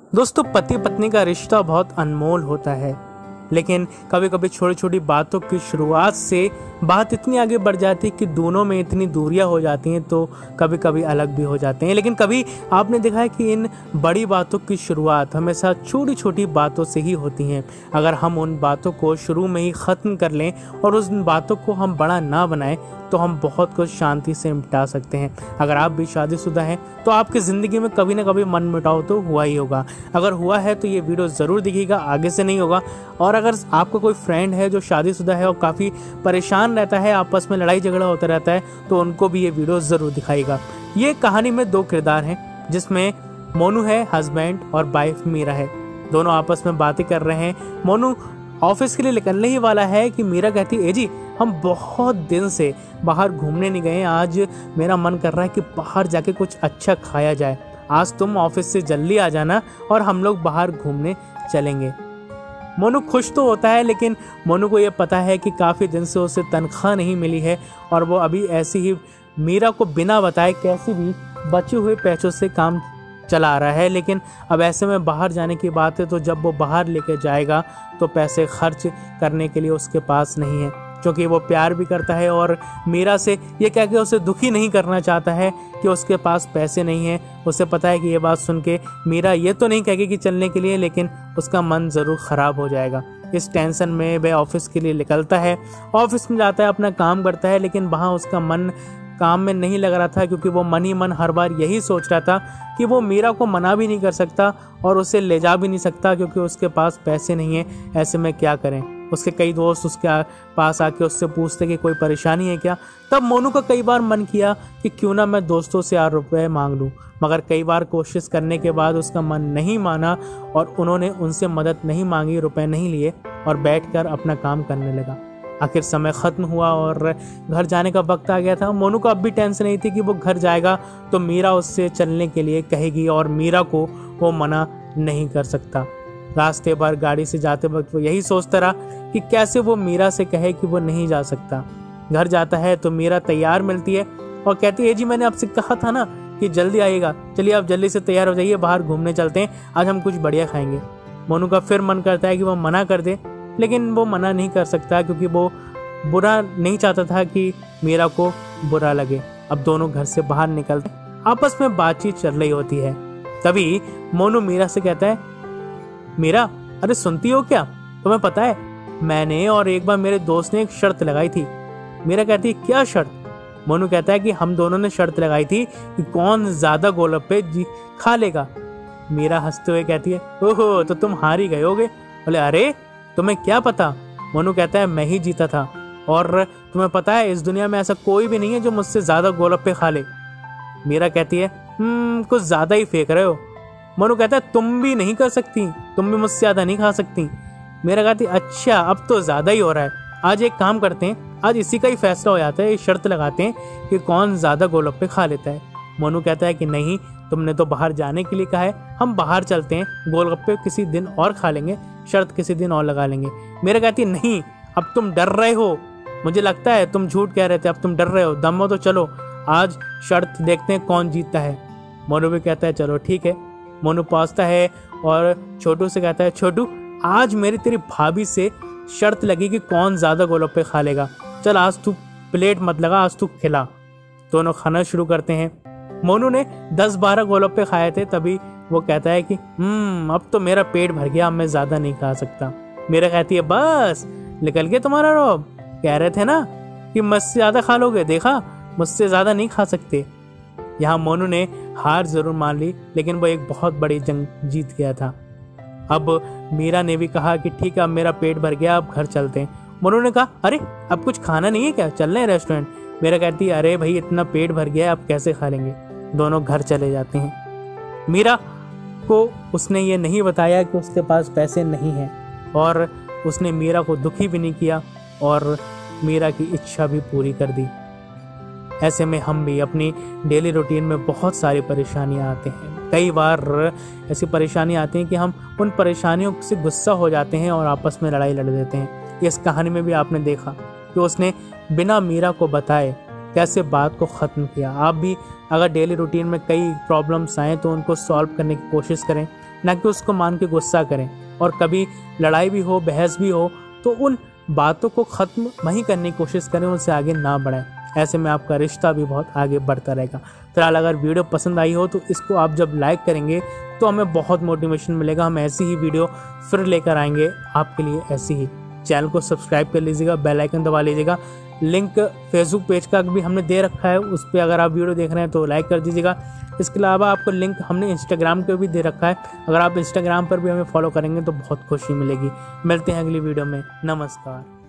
दोस्तों, पति पत्नी का रिश्ता बहुत अनमोल होता है, लेकिन कभी कभी छोटी छोटी बातों की शुरुआत से बात इतनी आगे बढ़ जाती है कि दोनों में इतनी दूरियां हो जाती हैं, तो कभी कभी अलग भी हो जाते हैं। लेकिन कभी आपने देखा है कि इन बड़ी बातों की शुरुआत हमेशा छोटी छोटी बातों से ही होती हैं। अगर हम उन बातों को शुरू में ही ख़त्म कर लें और उन बातों को हम बड़ा ना बनाएं, तो हम बहुत कुछ शांति से निपटा सकते हैं। अगर आप भी शादीशुदा हैं तो आपकी ज़िंदगी में कभी ना कभी मनमुटाव तो हुआ ही होगा। अगर हुआ है तो ये वीडियो ज़रूर देखिएगा, आगे से नहीं होगा। और अगर आपका कोई फ्रेंड है जो शादीशुदा है और काफ़ी परेशान रहता है, आपस में लड़ाई झगड़ा होता रहता है, तो उनको भी ये वीडियो ज़रूर दिखाइएगा। ये कहानी में दो किरदार हैं, जिसमें मोनू है हस्बैंड और वाइफ मीरा है। दोनों आपस में बातें कर रहे हैं। मोनू ऑफिस के लिए निकलने ही वाला है कि मीरा कहती है, जी हम बहुत दिन से बाहर घूमने नहीं गए, आज मेरा मन कर रहा है कि बाहर जाके कुछ अच्छा खाया जाए। आज तुम ऑफिस से जल्दी आ जाना और हम लोग बाहर घूमने चलेंगे। मोनू खुश तो होता है, लेकिन मोनू को ये पता है कि काफ़ी दिन से उसे तनख्वाह नहीं मिली है और वो अभी ऐसी ही मीरा को बिना बताए कैसे भी बचे हुए पैसों से काम चला रहा है। लेकिन अब ऐसे में बाहर जाने की बात है, तो जब वो बाहर लेके जाएगा तो पैसे खर्च करने के लिए उसके पास नहीं है, क्योंकि वो प्यार भी करता है और मीरा से ये कह के उसे दुखी नहीं करना चाहता है कि उसके पास पैसे नहीं है। उसे पता है कि ये बात सुन के मीरा ये तो नहीं कहेगी कि चलने के लिए, लेकिन उसका मन ज़रूर ख़राब हो जाएगा। इस टेंशन में वह ऑफिस के लिए निकलता है। ऑफिस में जाता है, अपना काम करता है, लेकिन वहाँ उसका मन काम में नहीं लग रहा था, क्योंकि वो मन ही मन हर बार यही सोच रहा था कि वो मीरा को मना भी नहीं कर सकता और उसे ले जा भी नहीं सकता, क्योंकि उसके पास पैसे नहीं है। ऐसे में क्या करें? उसके कई दोस्त उसके पास आके उससे पूछते कि कोई परेशानी है क्या। तब मोनू का कई बार मन किया कि क्यों ना मैं दोस्तों से 8 रुपये मांग लूँ, मगर कई बार कोशिश करने के बाद उसका मन नहीं माना और उन्होंने उनसे मदद नहीं मांगी, रुपए नहीं लिए और बैठकर अपना काम करने लगा। आखिर समय ख़त्म हुआ और घर जाने का वक्त आ गया था। मोनू को अब भी टेंशन नहीं थी कि वो घर जाएगा तो मीरा उससे चलने के लिए कहेगी और मीरा को वो मना नहीं कर सकता। रास्ते भर गाड़ी से जाते वक्त वो यही सोचता रहा कि कैसे वो मीरा से कहे कि वो नहीं जा सकता। घर जाता है तो मीरा तैयार मिलती है और कहती है, जी मैंने आपसे कहा था ना कि जल्दी आइएगा, चलिए आप जल्दी से तैयार हो जाइए, बाहर घूमने चलते हैं, आज हम कुछ बढ़िया खाएंगे। मोनू का फिर मन करता है कि वो मना कर दे, लेकिन वो मना नहीं कर सकता, क्योंकि वो बुरा नहीं चाहता था कि मीरा को बुरा लगे। अब दोनों घर से बाहर निकलते, आपस में बातचीत चल रही होती है। तभी मोनू मीरा से कहता है, मीरा अरे सुनती हो क्या, तुम्हें पता है मैंने और एक बार मेरे दोस्त ने एक शर्त लगाई थी। मीरा कहती है, क्या शर्त? मोनू कहता है कि हम दोनों ने शर्त लगाई थी कि कौन ज्यादा गोलगप्पे खा लेगा। मीरा हंसते हुए कहती है, ओहो तो तुम हार ही गए होगे। बोले, अरे तुम्हें क्या पता? मोनू कहता है, मैं ही जीता था और तुम्हें पता है इस दुनिया में ऐसा कोई भी नहीं है जो मुझसे ज्यादा गोलगप्पे खा ले। मीरा कहती है, कुछ ज्यादा ही फेंक रहे हो। मोनू कहता है, तुम भी नहीं कर सकती, तुम भी मुझसे ज्यादा नहीं खा सकती। मीरा कहती, अच्छा अब तो ज्यादा ही हो रहा है, आज एक काम करते हैं, आज इसी का ही फैसला हो जाता है, ये शर्त लगाते हैं कि कौन ज्यादा गोलगप्पे खा लेता है। मोनू कहता है कि नहीं, तुमने तो बाहर जाने के लिए कहा है, हम बाहर चलते हैं, गोलगप्पे किसी दिन और खा लेंगे, शर्त किसी दिन और लगा लेंगे। मीरा कहती है, नहीं अब तुम डर रहे हो, मुझे लगता है तुम झूठ कह रहे थे, अब तुम डर रहे हो, दम हो तो चलो आज शर्त देखते हैं कौन जीतता है। मोनू भी कहता है, चलो ठीक है। मोनू पहुंचता है और छोटू से कहता है, छोटू आज मेरी तेरी भाभी से शर्त लगी कि कौन ज्यादा गोलगप्पे खा लेगा, चल आज तू प्लेट मत लगा, आज तू खिला। दोनों खाना शुरू करते हैं। मोनू ने 10-12 गोलगप्पे खाए थे, तभी वो कहता है कि अब तो मेरा पेट भर गया, अब मैं ज्यादा नहीं खा सकता। मीरा कहती है, बस निकल गया तुम्हारा रौब, कह रहे थे ना कि मुझसे ज्यादा खा लोगे, देखा मुझसे ज्यादा नहीं खा सकते। यहाँ मोनू ने हार जरूर मान ली, लेकिन वो एक बहुत बड़ी जंग जीत गया था। अब मीरा ने भी कहा कि ठीक है अब मेरा पेट भर गया, अब घर चलते हैं। मोनू ने कहा, अरे अब कुछ खाना नहीं है क्या, चल रहे हैं रेस्टोरेंट। मीरा कहती है, अरे भाई इतना पेट भर गया अब कैसे खा लेंगे। दोनों घर चले जाते हैं। मीरा को उसने ये नहीं बताया कि उसके पास पैसे नहीं हैं और उसने मीरा को दुखी भी नहीं किया और मीरा की इच्छा भी पूरी कर दी। ऐसे में हम भी अपनी डेली रूटीन में बहुत सारी परेशानियां आते हैं। कई बार ऐसी परेशानी आती हैं कि हम उन परेशानियों से गुस्सा हो जाते हैं और आपस में लड़ाई लड़ देते हैं। इस कहानी में भी आपने देखा कि उसने बिना मीरा को बताए कैसे बात को ख़त्म किया। आप भी अगर डेली रूटीन में कई प्रॉब्लम्स आएँ तो उनको सॉल्व करने की कोशिश करें, ना कि उसको मान के गुस्सा करें। और कभी लड़ाई भी हो, बहस भी हो, तो उन बातों को ख़त्म वहीं करने की कोशिश करें, उनसे आगे ना बढ़ें। ऐसे में आपका रिश्ता भी बहुत आगे बढ़ता रहेगा। फिलहाल अगर वीडियो पसंद आई हो तो इसको आप जब लाइक करेंगे तो हमें बहुत मोटिवेशन मिलेगा। हम ऐसी ही वीडियो फिर लेकर आएंगे आपके लिए ऐसी ही। चैनल को सब्सक्राइब कर लीजिएगा, बेल आइकन दबा लीजिएगा। लिंक फेसबुक पेज का भी हमने दे रखा है, उस पर अगर आप वीडियो देख रहे हैं तो लाइक कर दीजिएगा। इसके अलावा आपको लिंक हमने इंस्टाग्राम पे भी दे रखा है, अगर आप इंस्टाग्राम पर भी हमें फॉलो करेंगे तो बहुत खुशी मिलेगी। मिलते हैं अगली वीडियो में। नमस्कार।